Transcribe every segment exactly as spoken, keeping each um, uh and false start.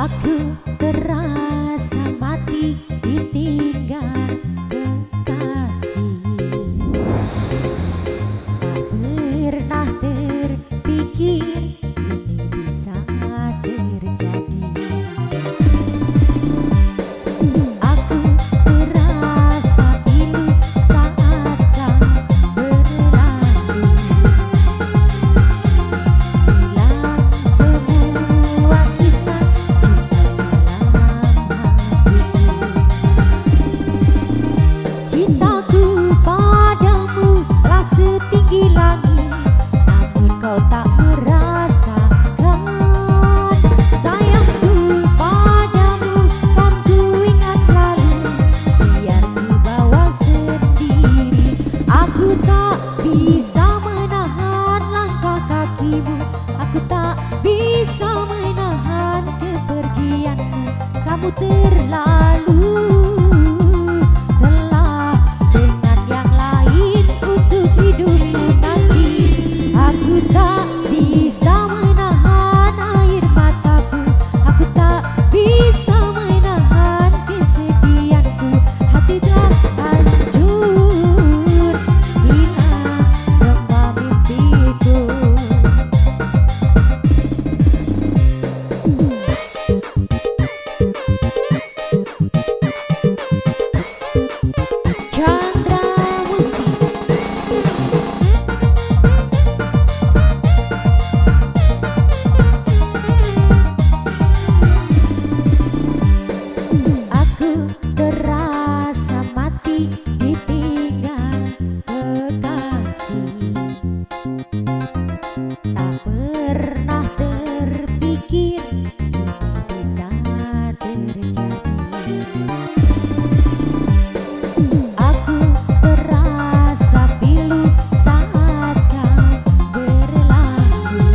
Aku terasa mati ditinggal kekasih. Tak pernah terpikir ini bisa terjadi. Aku terasa pilu saat kau berlalu. Hilang semua kisah cintaku padamu telah setinggi langit, namun kau tak merasakan sayangku padamu. Kan ku ingat selalu, biar ku bawa sendiri. Aku tak bisa menahan langkah kakimu, aku tak bisa menahan kepergianmu. Kamu terlalu telah dengan yang lain untuk hidupku nanti. Aku tak bisa menahan air mataku, aku tak bisa menahan kesedihanku. Hati telah hancur, hilang semua mimpiku. Chandra Musik. Aku terasa mati ditinggal kekasih. Tak pernah terpikir ini bisa terjadi. Aku terasa pilu saat kau berlalu.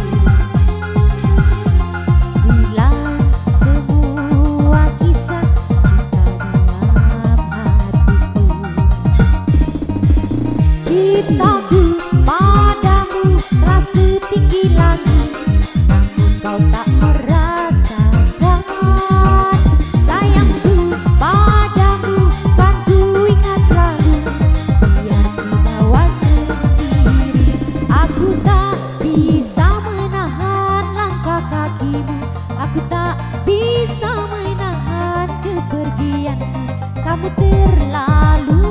Hilang semua kisah cinta dalam hatiku. Cintaku padamu telah setinggi langit, namun kau tak merasakan sayangku padamu. Kan ku ingat selalu, biar ku bawa sendiri. Aku tak bisa menahan langkah kakimu, aku tak bisa menahan kepergianmu. Kamu terlalu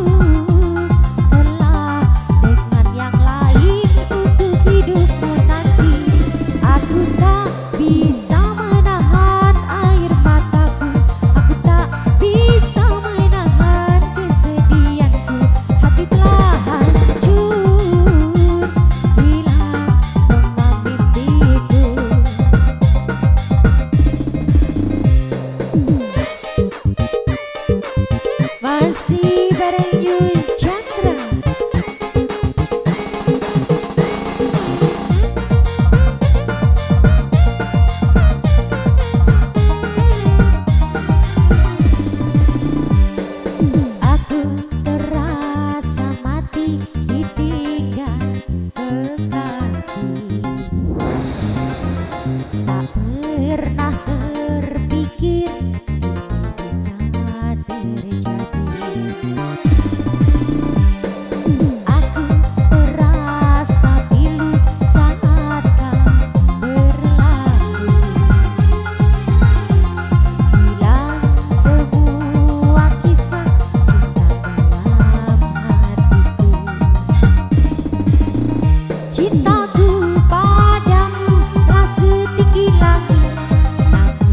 telah dengan yang lain untuk hidupmu nanti. Aku tak bisa menahan air mataku, aku tak bisa menahan kesedihanku. Hati telah hancur, hilang semua mimpiku. Masih bareng Yui Chandra. Aku terasa mati ditinggal kekasih. Tak pernah terpikir ini bisa terjadi. Aku terasa pilu saat kau berlalu. Hilang semua kisah cinta dalam hatiku. Cintaku padamu telah setinggi langit, namun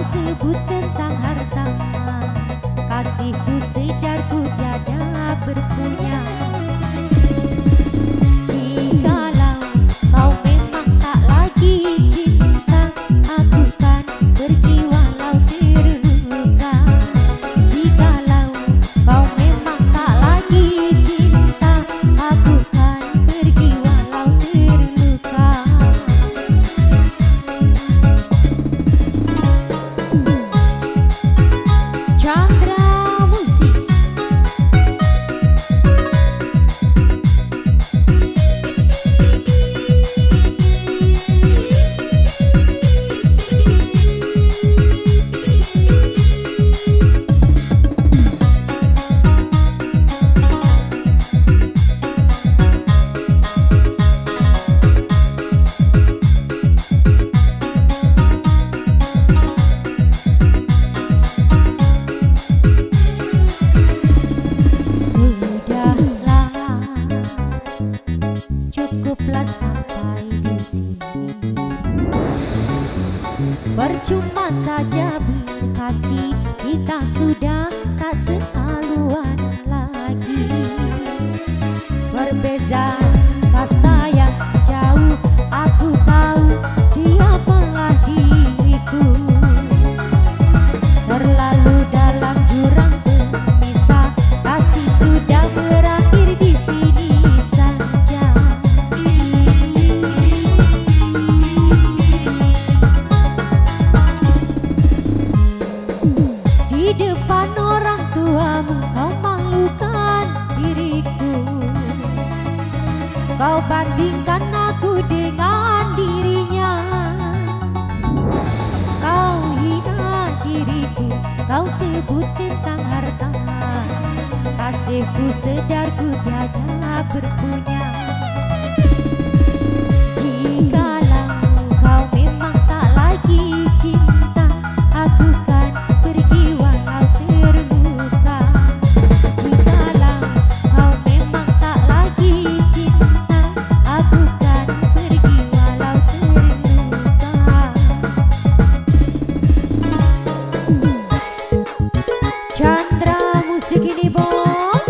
sebut tentang harta, kasihku sedarku tiada berpunya. Jikalau kau memang tak lagi cinta, aku kan pergi walau terluka. Jikalau kau memang tak lagi cinta, aku kan pergi walau terluka. Chandra Musik. Cukuplah sampai di sini. Percuma saja berkasih, kita sudah tak sehaluan lagi. Berbeza kasta yang jauh, aku tahu siapalah diriku. Terlalu dalam jurang pemisah, kasih sudah berakhir di sini saja. Di depan orang tuamu kau malukan diriku, kau bandingkan aku dengan dirinya. Kau hina diriku, kau sebut tentang harta, kasihku sedarku tiada berpunya. Jikalau kau memang tak lagi cinta, aku kan pergi walau terluka. Jikalau kau memang tak lagi cinta, aku kan pergi walau terluka. Chandra Musik ini bos.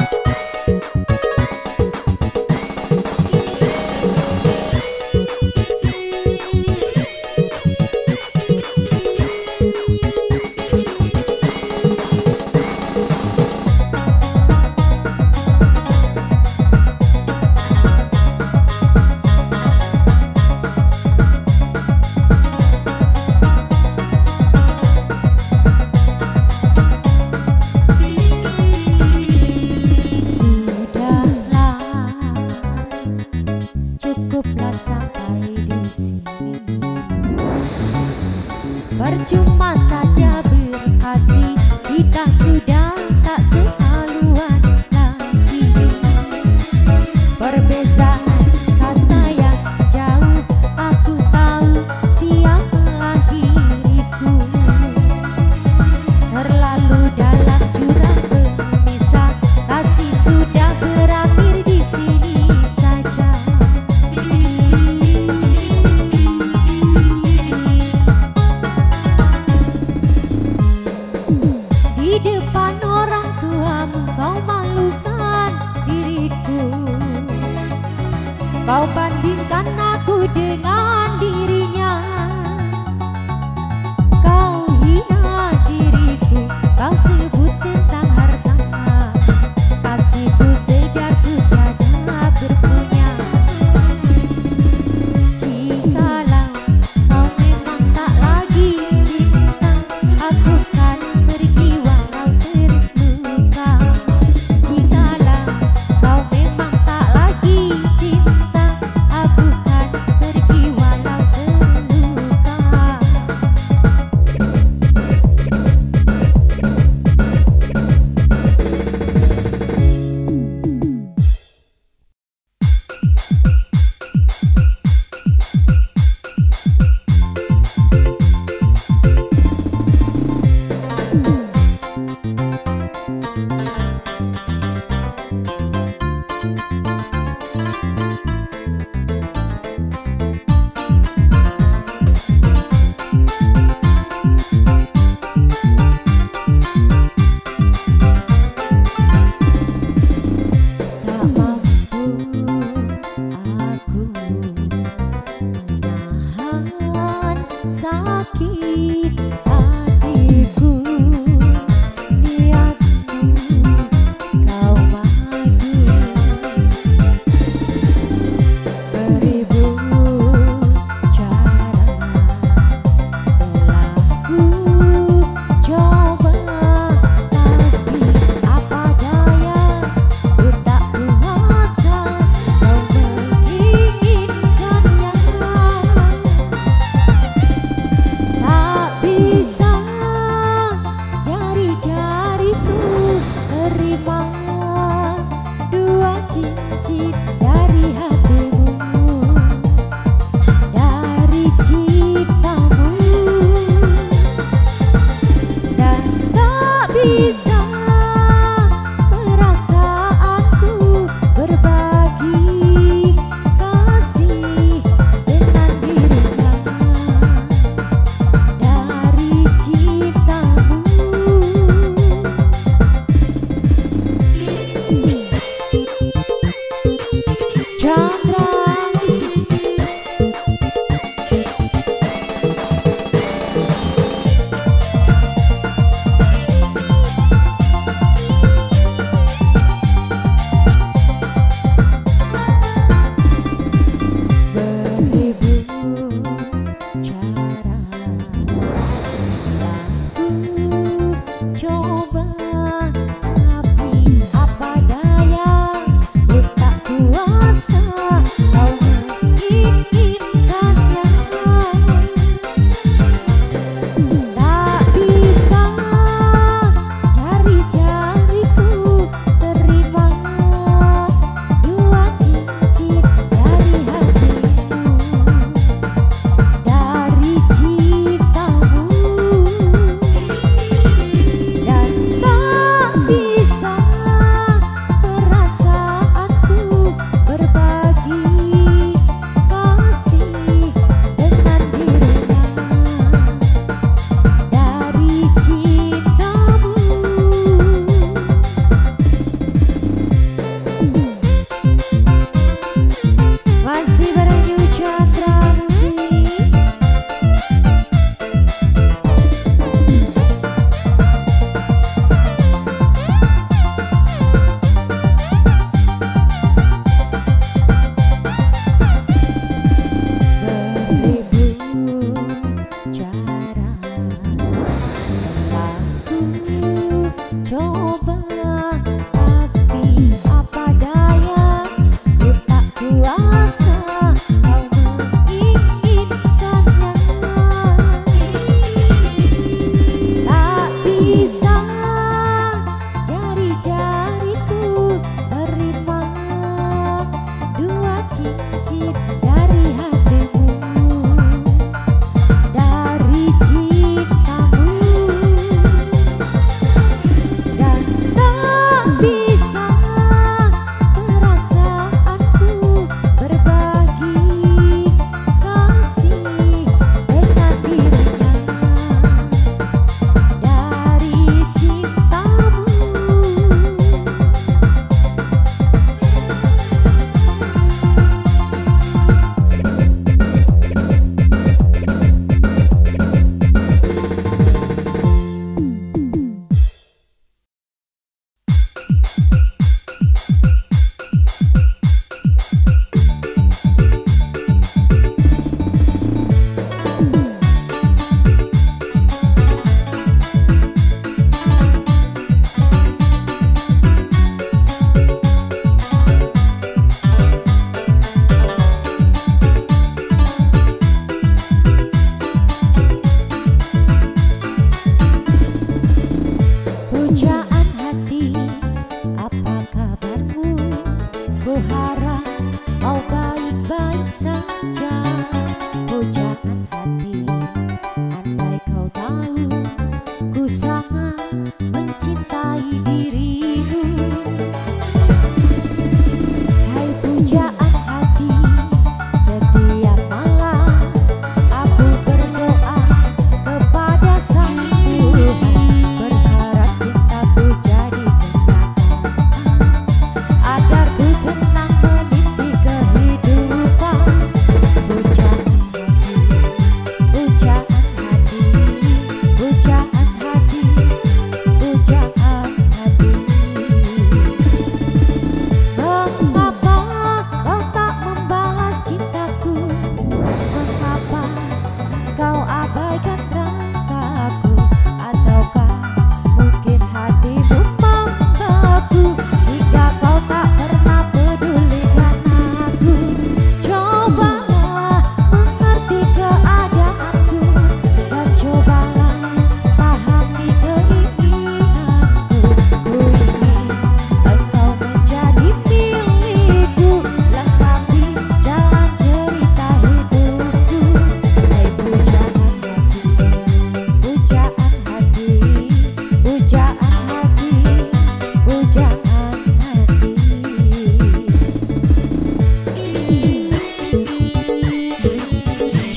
Cukuplah sampai di sini. Percuma saja berkasih, kita sudah tak sehaluan lagi. Berbeza kasta yang jauh, aku tahu siapalah diriku. Terlalu dalam jurang pemisah, kasih sudah berakhir di sini saja. Di depan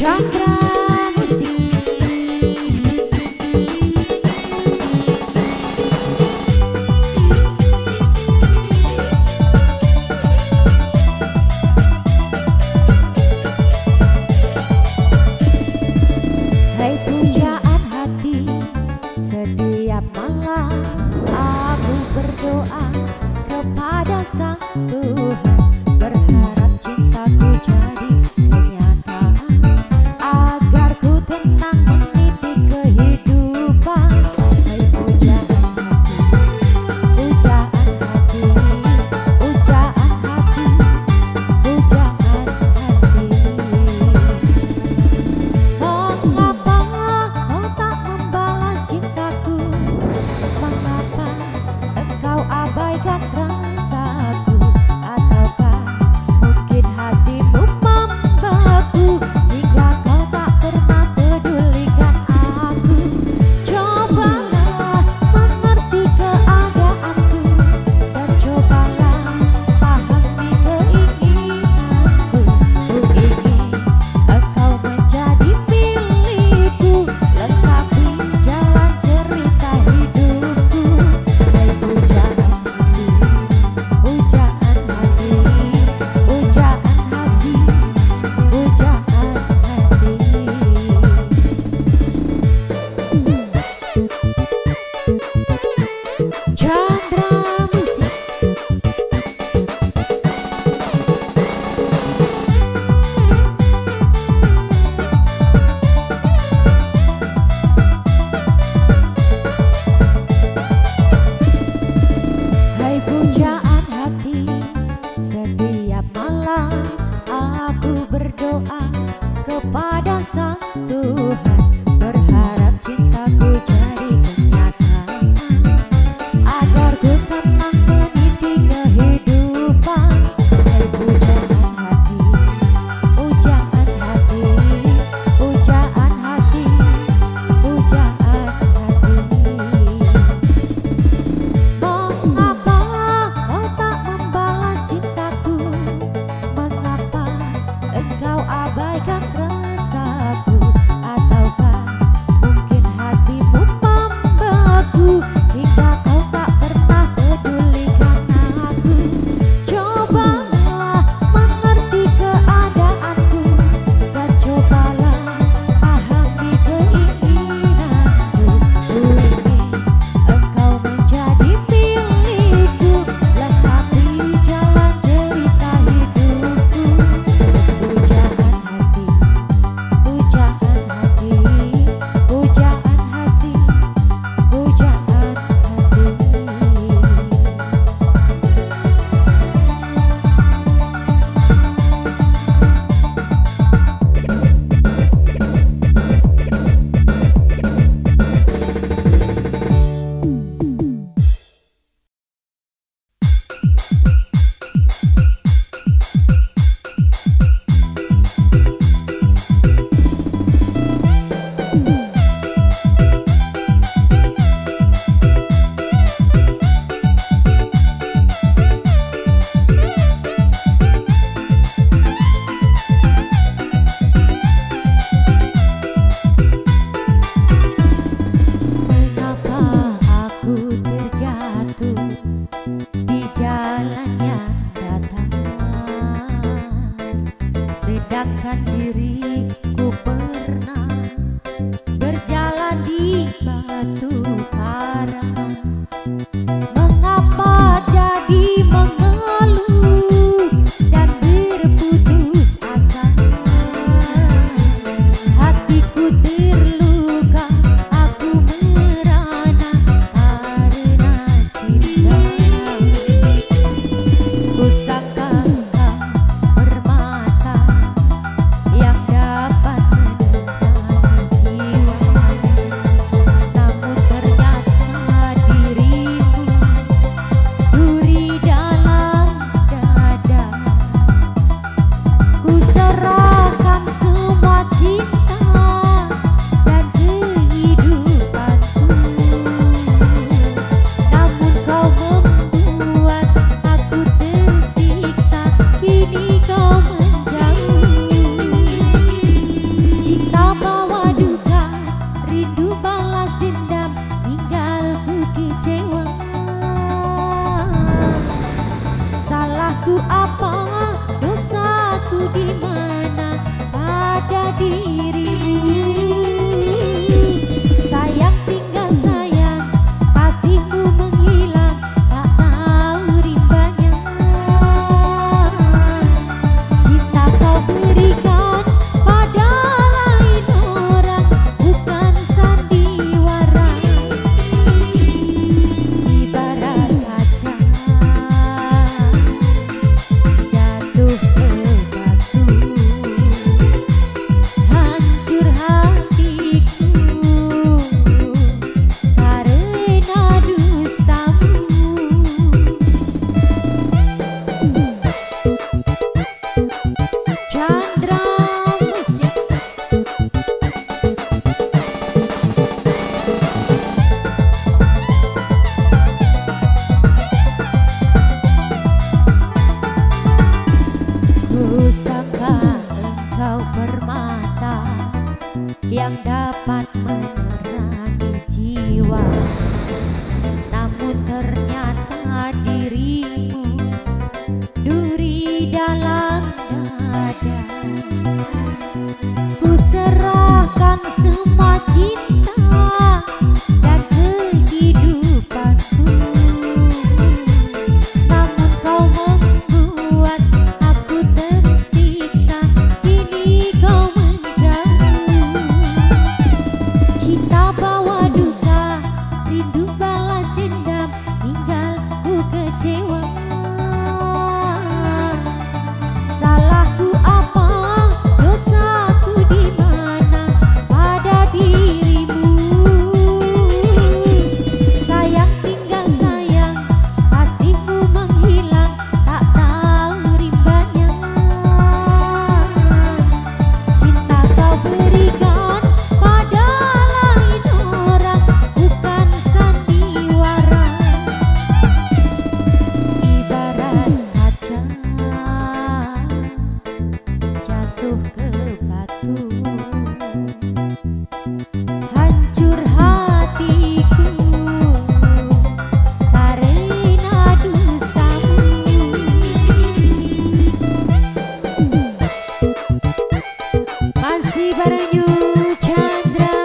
Chandra Musik. Hai pujaan hati, setiap malam aku berdoa kepada Sang Tuhan, berharap cintaku jadi kenyataan, agar ku tenang meniti kehidupan. Hai pujaan hati, pujaan hati, pujaan hati, pujaan hati. Mengapa kau tak membalas cintaku? Mengapa engkau abaikan rasaku? Ataukah mungkin hatimu membeku hingga kau tak pernah pedulikan aku? Cobalah mengerti keadaanku dan cobalah pahami keinginanku. Ku ingin engkau menjadi milikku, lengkapi jalan cerita hidupku. Hai pujaan hati, pujaan hati, pujaan hati, pujaan hati. Chandra Musik. Hai pujaan hati, setiap malam aku berdoa kepada Sang Tuhan, berharap cintaku jadi kenyataan, agar ku tenang meniti kehidupan. Hai pujaan hati, pujaan hati, pujaan hati, pujaan hati. Mengapa kau tak membalas cintaku? Mengapa engkau abaikan rasaku? Ataukah mungkin hatimu membeku hingga kau tak pernah pedulikan aku? Cobalah mengerti keadaanku dan cobalah pahami keinginanku. Ku ingin engkau menjadi milikku, lengkapi jalan cerita hidupku. Pujaan hati, pujaan hati, pujaan hati, pujaan hati. Mengapa aku terjatuh di jalan yang datar, sedangkan diriku pernah berjalan di batu karang? Mengapa jadi mengeluh dan berputus asa? Hatiku terluka, aku merana karena cinta. Kusangka kau permata yang dapat Engkau permata yang dapat menerangi jiwa, namun ternyata dirimu duri dalam dada. Ku serahkan semua cinta dan kehidupanku, namun kau membuat aku tersiksa. Kini kau menjauh. Cinta bawa duka, rindu balas dendam, tinggal ku kecewa. Salahku apa, dosaku di mana, pada dirimu. Sayang tinggal sayang, kasihmu menghilang, tak tahu rimbanya. Cinta kau berikan pada lain orang, bukan sandiwara. Ibarat kaca jatuh ke batu, hancur hatiku karena dustamu. Masih bareng Yu Chandra.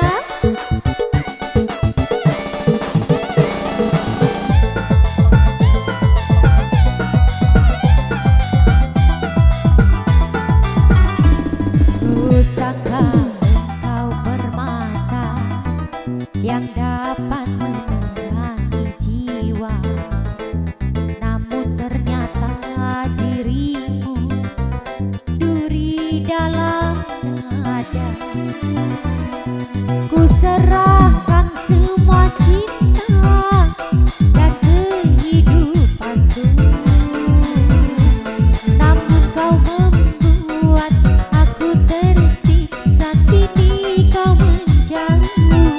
Ku sangka engkau permata yang dapat menerangi jiwa, namun ternyata dirimu duri dalam dada. Ku serahkan semua cinta dan kehidupanku, namun kau membuat aku tersiksa. Kini kau menjauh.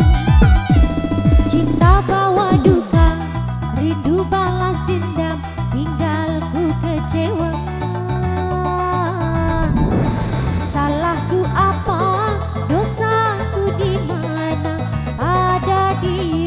Cinta bawa duka, rindu balas dendam, tinggal ku kecewa. Salahku apa, dosaku di mana, ada di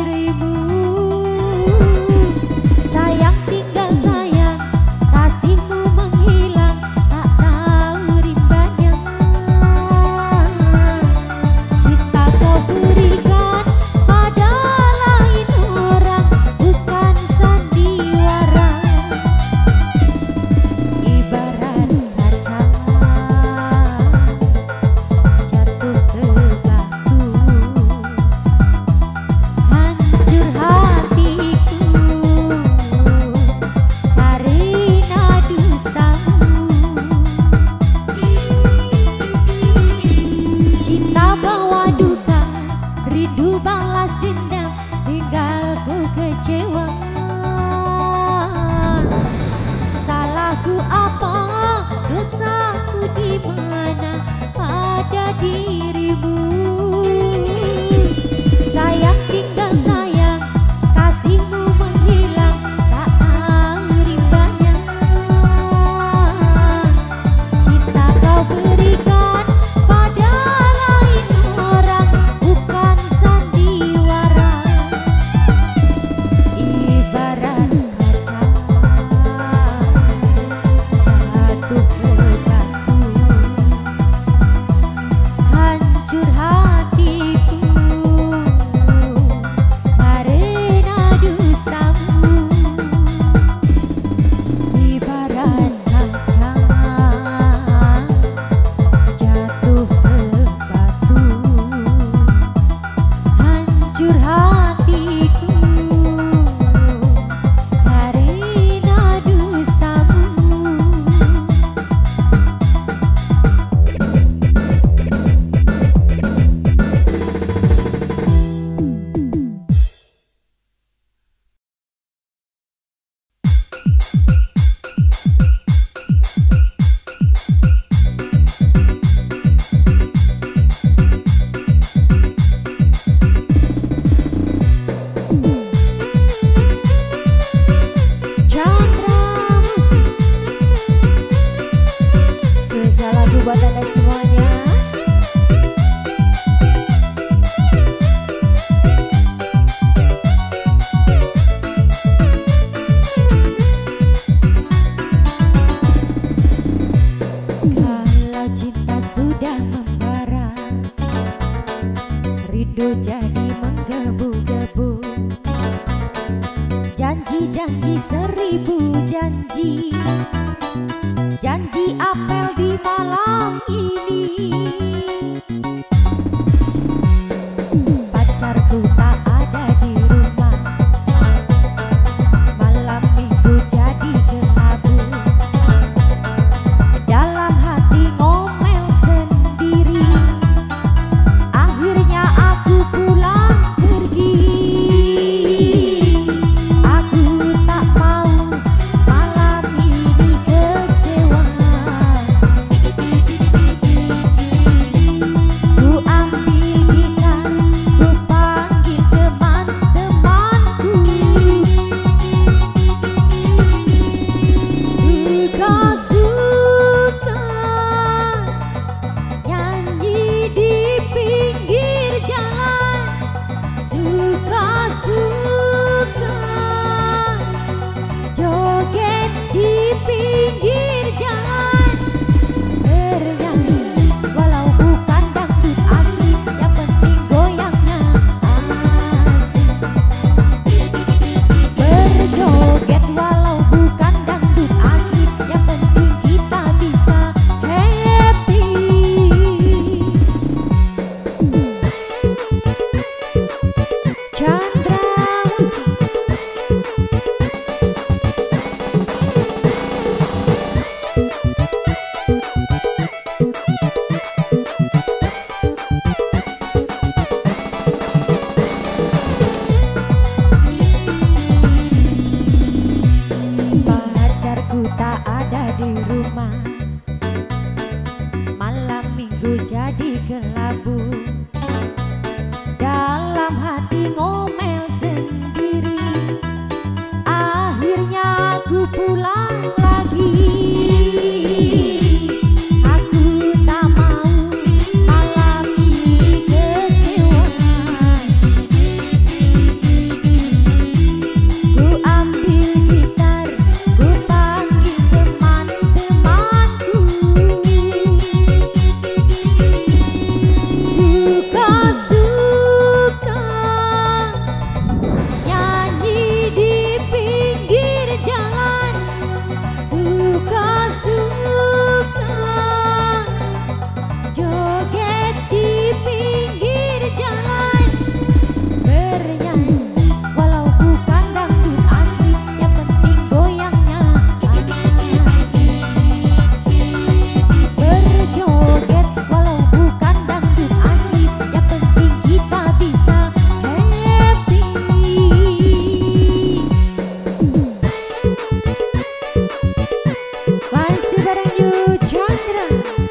sudah membara, rindu jadi menggebu-gebu. Janji-janji seribu janji, janji apel di malam ini. Pacarku tak ada di rumah, malam minggu jadi kelabu. Dalam hati ngomel sendiri, akhirnya aku pulang pergi. Aku tak mau malam ini kecewa. Ku ambil gitar, ku panggil teman-temanku. Suka-suka nyanyi di pinggir jalan, suka-suka joget di pinggir jalan. Bernyanyi walau bukan dangdut asli, yang penting goyangnya asik. Berjoget walau bukan dangdut asli, yang penting kita bisa happy. Chandra Musik. Pacarku tak ada di rumah, malam minggu jadi kelabu. Dalam hati ngomel sendiri, akhirnya aku pulang lagi. Aku tak mau malam ini kecewa. Ku ambil gitar, ku panggil teman-temanku. Suka-suka nyanyi di pinggir jalan, suka-suka joget di pinggir jalan. Bernyanyi walau bukan dangdut asli, yang penting goyangnya asik. Berjoget walau bukan dangdut asli, yang penting kita bisa happy. Masih bareng you Chandra.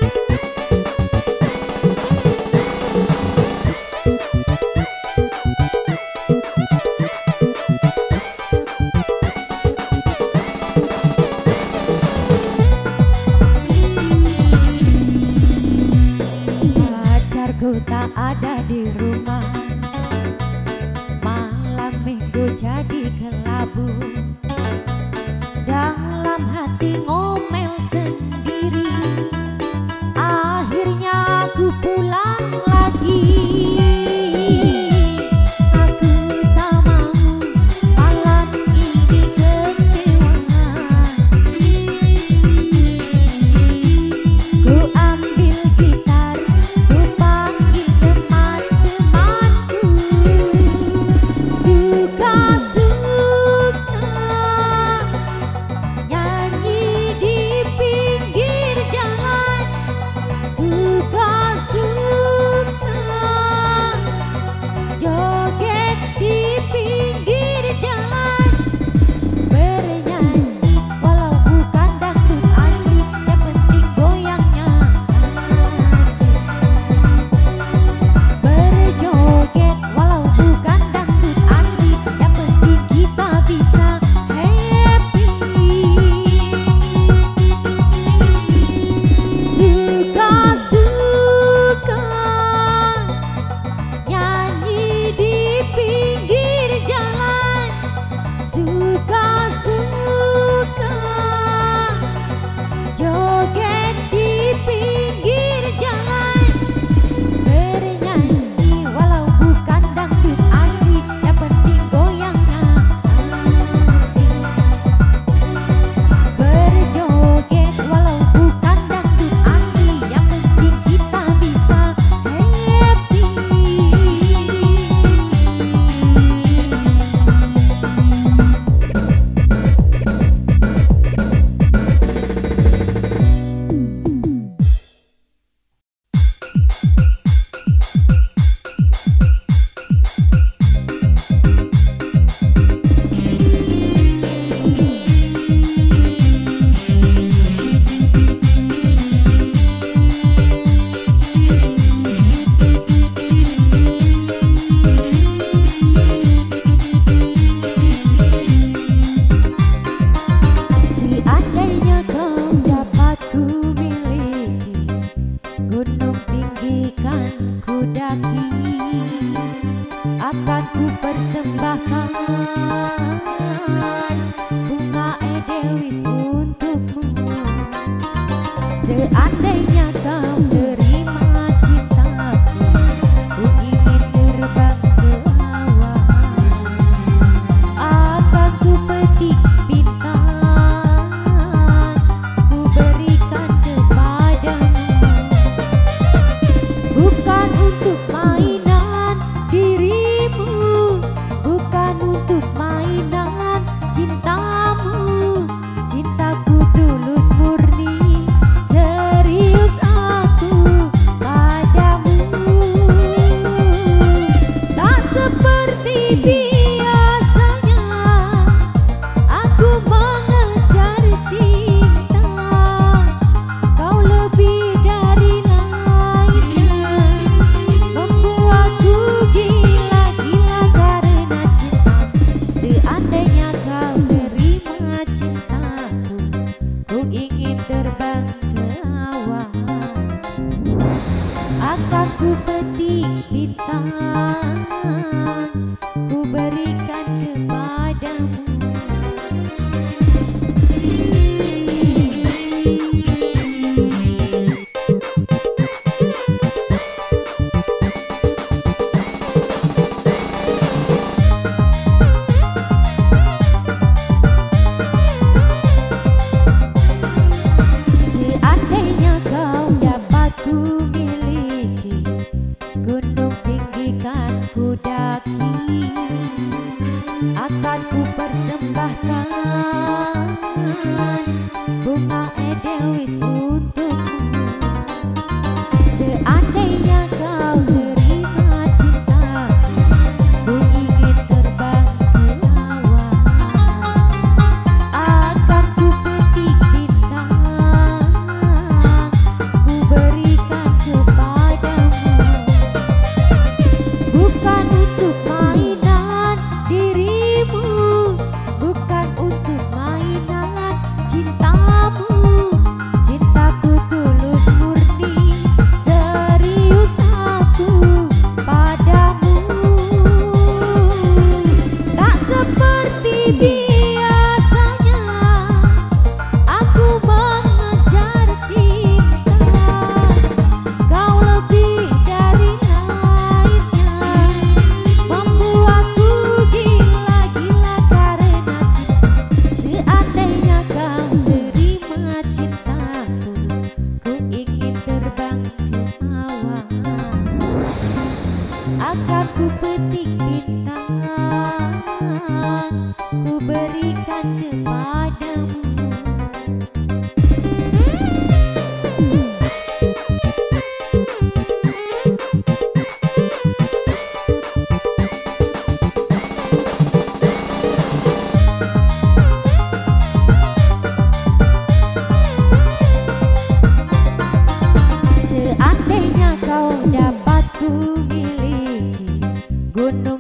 Pacarku tak ada di rumah, malam minggu jadi kelabu. Dalam hati ngomel sendiri, akhirnya aku pulang lagi. Aku tak mau malam ini kecewa. Ku ambil gitar, ku panggil teman-temanku. Suka-suka tinggi kan ku daki, akan ku persembahkan bunga edelweiss untukmu. Seandainya kau terima cintaku, ku ingin terbang ke awan, akan ku petik bintang, ku berikan kepadamu. Bukan untuk mainan dirimu, bukan untuk mainan cintamu. Cintaku tulus murni, serius aku padamu. Tak seperti biasanya aku mengejar cinta, kau lebih dari lainnya, membuatku gila-gila karena cinta. Seandainya kau terima cintaku, ku ingin terbang ke awan, akan ku petik bintang, ku berikan kepadamu. Seandainya kau dapat ku miliki, gunung tinggi kan ku daki, akan ku persembahkan bunga edelweiss untukmu. Seandainya kau terima cintaku, ku ingin terbang ke awan, akan ku petik bintang, ku berikan kepadamu. Bukan untuk mainan dirimu, bukan untuk mainan cintamu. Cintaku tulus murni, serius aku padamu. Tak seperti biasanya aku mengejar cinta, kau lebih dari lainnya, membuatku gila-gila karena cinta. Seandainya kau terima cintaku, ku ingin terbang ke awan, akan ku petik bintang, ku berikan kepadamu. Seandainya kau dapat ku miliki, gunung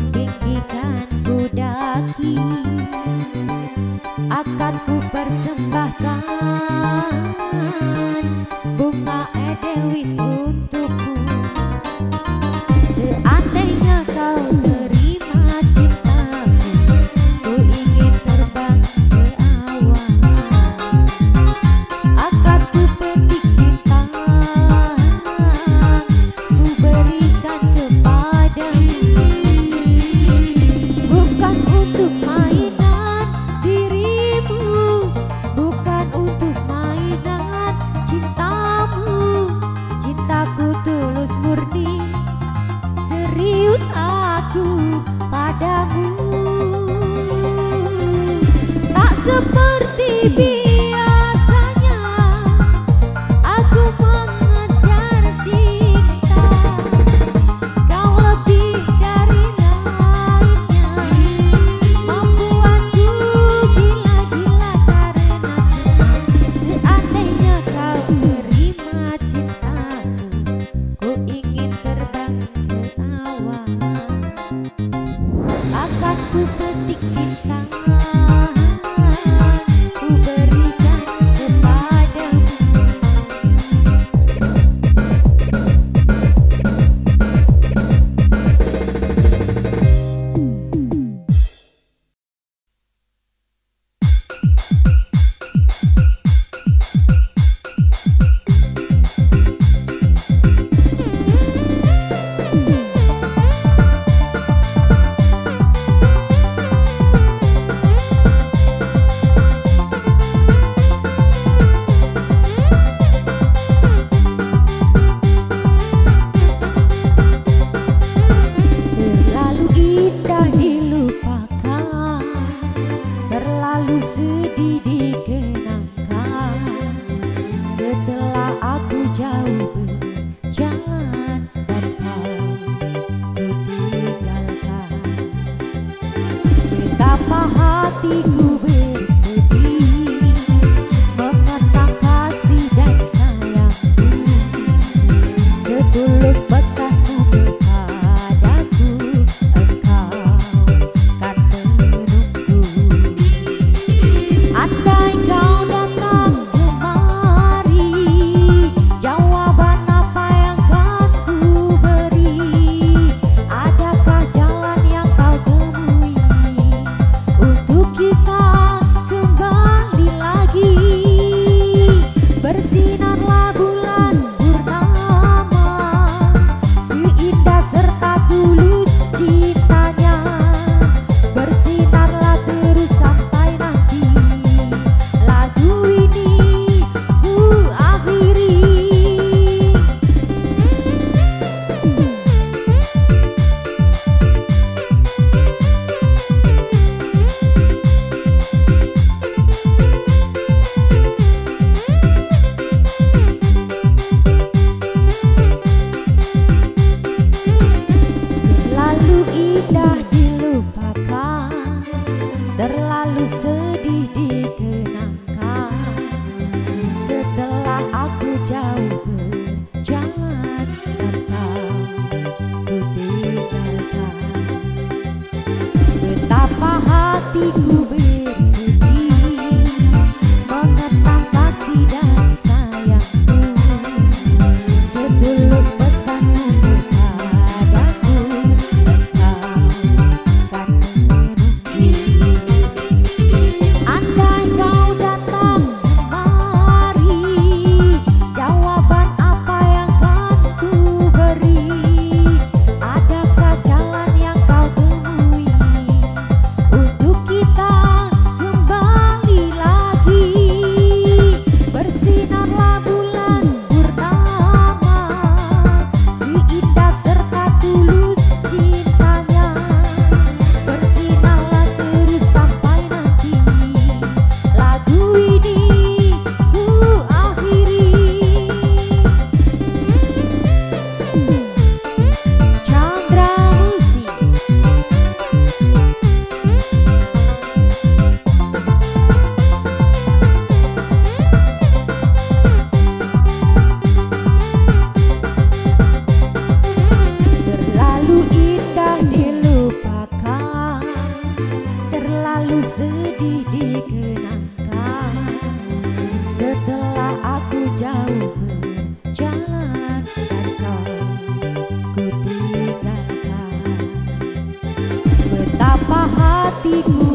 hatiku.